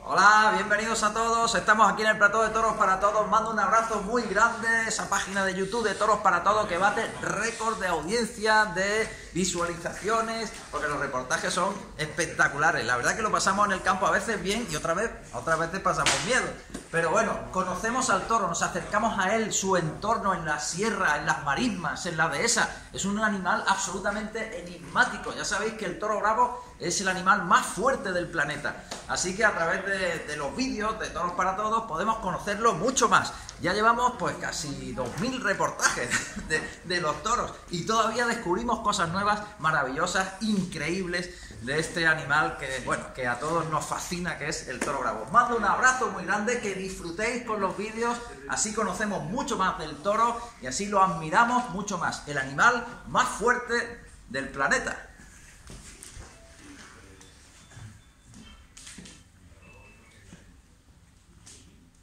Hola, bienvenidos a todos, estamos aquí en el plató de Toros para Todos, mando un abrazo muy grande, esa página de YouTube de Toros para Todos que bate récord de audiencia, de visualizaciones, porque los reportajes son espectaculares, la verdad que lo pasamos en el campo a veces bien y otras veces pasamos miedo, pero bueno, conocemos al toro, nos acercamos a él, su entorno en la sierra, en las marismas, en la dehesa, es un animal absolutamente enigmático, ya sabéis que el toro bravo es el animal más fuerte del planeta, así que a través de los vídeos de Toros para Todos podemos conocerlo mucho más. Ya llevamos pues casi 2000 reportajes de los toros y todavía descubrimos cosas nuevas, maravillosas, increíbles de este animal que, bueno, que a todos nos fascina, que es el toro bravo. Os mando un abrazo muy grande, que disfrutéis con los vídeos, así conocemos mucho más del toro y así lo admiramos mucho más, el animal más fuerte del planeta.